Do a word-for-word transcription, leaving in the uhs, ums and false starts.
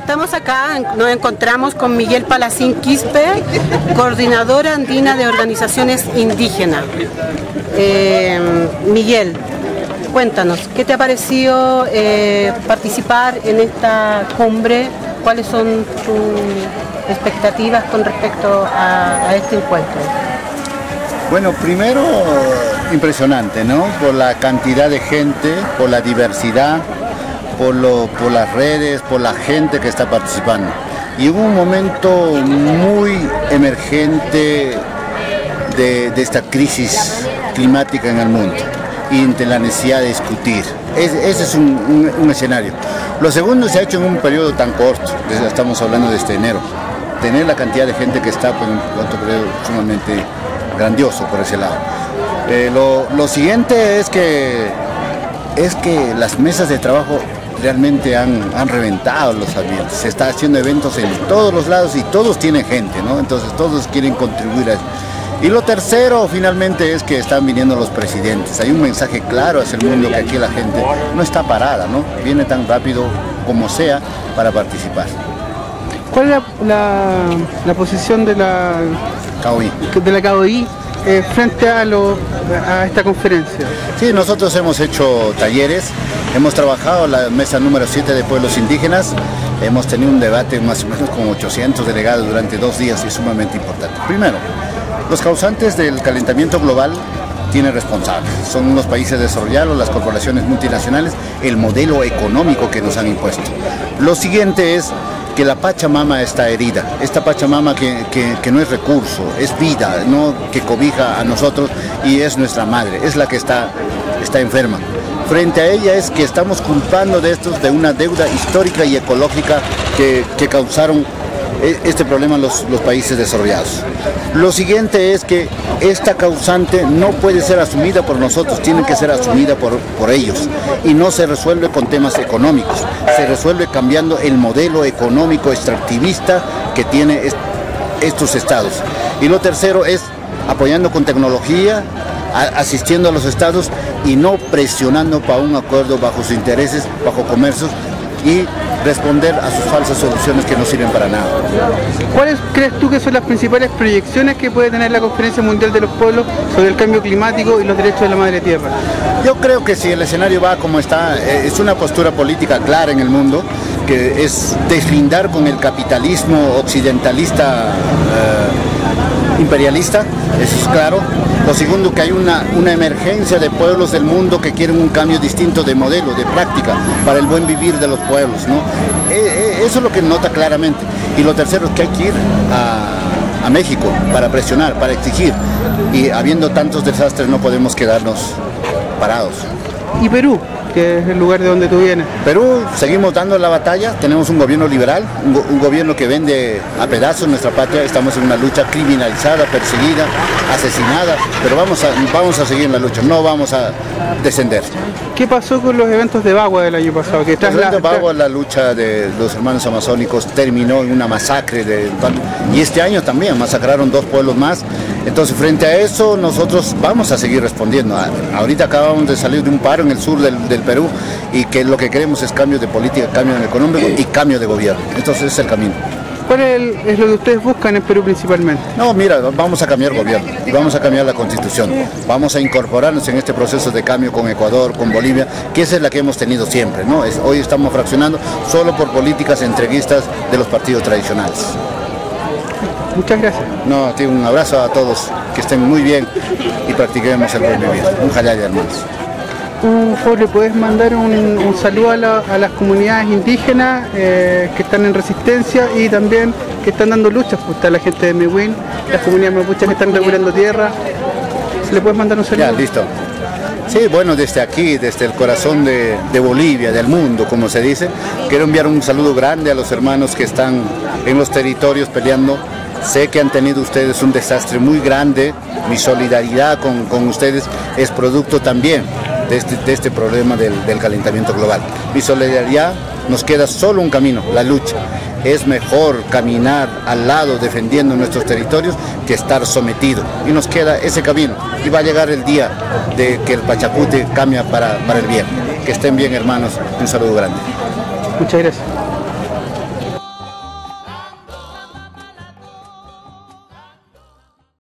estamos acá, nos encontramos con Miguel Palacín Quispe, coordinadora andina de organizaciones indígenas. Eh, Miguel, cuéntanos, ¿qué te ha parecido eh, participar en esta cumbre? ¿Cuáles son tus expectativas con respecto a, a este encuentro? Bueno, primero impresionante, ¿no? Por la cantidad de gente, por la diversidad, por, lo, por las redes, por la gente que está participando. Y hubo un momento muy emergente de, de esta crisis climática en el mundo y de la necesidad de discutir. Es, ese es un, un, un escenario. Lo segundo se ha hecho en un periodo tan corto, estamos hablando de este enero. Tener la cantidad de gente que está pues, en otro periodo sumamente grandioso por ese lado. Eh, lo, lo siguiente es que, es que las mesas de trabajo realmente han, han reventado los ambientes. Se está haciendo eventos en todos los lados y todos tienen gente, ¿no? Entonces todos quieren contribuir a eso. Y lo tercero finalmente es que están viniendo los presidentes. Hay un mensaje claro hacia el mundo que aquí la gente no está parada, ¿no? Viene tan rápido como sea para participar. ¿Cuál es la, la, la posición de la K O I, de la K O I eh, frente a, lo, a esta conferencia? Sí, nosotros hemos hecho talleres, hemos trabajado la mesa número siete de pueblos indígenas, hemos tenido un debate más o menos con ochocientos delegados durante dos días y es sumamente importante. Primero, los causantes del calentamiento global tienen responsables, son los países desarrollados, las corporaciones multinacionales, el modelo económico que nos han impuesto. Lo siguiente es que la Pachamama está herida, esta Pachamama que, que, que no es recurso, es vida, ¿no? Que cobija a nosotros y es nuestra madre, es la que está, está enferma. Frente a ella es que estamos culpando de estos de una deuda histórica y ecológica que, que causaron este problema los, los países desarrollados. Lo siguiente es que esta causante no puede ser asumida por nosotros, tiene que ser asumida por, por ellos y no se resuelve con temas económicos, se resuelve cambiando el modelo económico extractivista que tiene est estos estados. Y lo tercero es apoyando con tecnología, a, asistiendo a los estados y no presionando para un acuerdo bajo sus intereses, bajo comercios y responder a sus falsas soluciones que no sirven para nada. ¿Cuáles crees tú que son las principales proyecciones que puede tener la Conferencia Mundial de los Pueblos sobre el cambio climático y los derechos de la madre tierra? Yo creo que si el escenario va como está, es una postura política clara en el mundo, que es deslindar con el capitalismo occidentalista eh, imperialista, eso es claro. Lo segundo, que hay una, una emergencia de pueblos del mundo que quieren un cambio distinto de modelo, de práctica, para el buen vivir de los pueblos, ¿no? Eso es lo que nota claramente. Y lo tercero es que hay que ir a, a México para presionar, para exigir. Y habiendo tantos desastres no podemos quedarnos parados. ¿Y Perú, que es el lugar de donde tú vienes? Perú, seguimos dando la batalla, tenemos un gobierno liberal, un, go un gobierno que vende a pedazos nuestra patria, estamos en una lucha criminalizada, perseguida, asesinada, pero vamos a, vamos a seguir en la lucha, no vamos a descender. ¿Qué pasó con los eventos de Bagua del año pasado? Que el evento de Bagua, la lucha de los hermanos amazónicos terminó en una masacre, de, y este año también masacraron dos pueblos más. Entonces, frente a eso, nosotros vamos a seguir respondiendo. Ahorita acabamos de salir de un paro en el sur del, del Perú y que lo que queremos es cambio de política, cambio económico y cambio de gobierno. Entonces, ese es el camino. ¿Cuál es, el, es lo que ustedes buscan en Perú principalmente? No, mira, vamos a cambiar gobierno y vamos a cambiar la constitución. Vamos a incorporarnos en este proceso de cambio con Ecuador, con Bolivia, que esa es la que hemos tenido siempre, ¿no? Es, hoy estamos fraccionando solo por políticas entreguistas de los partidos tradicionales. Muchas gracias. No, tío, un abrazo a todos, que estén muy bien y practiquemos el buen vivir. Un jalaya, hermanos. Uh, Jorge, ¿puedes mandar un, un saludo a, la, a las comunidades indígenas eh, que están en resistencia y también que están dando luchas? Pues está la gente de Mewin, las comunidades mapuches que están recuperando tierra. ¿Le puedes mandar un saludo? Ya, listo. Sí, bueno, desde aquí, desde el corazón de, de Bolivia, del mundo, como se dice, quiero enviar un saludo grande a los hermanos que están en los territorios peleando. Sé que han tenido ustedes un desastre muy grande, mi solidaridad con, con ustedes es producto también de este, de este problema del, del calentamiento global. Mi solidaridad, nos queda solo un camino, la lucha. Es mejor caminar al lado defendiendo nuestros territorios que estar sometido. Y nos queda ese camino. Y va a llegar el día de que el Pachacute cambie para, para el bien. Que estén bien, hermanos. Un saludo grande. Muchas gracias.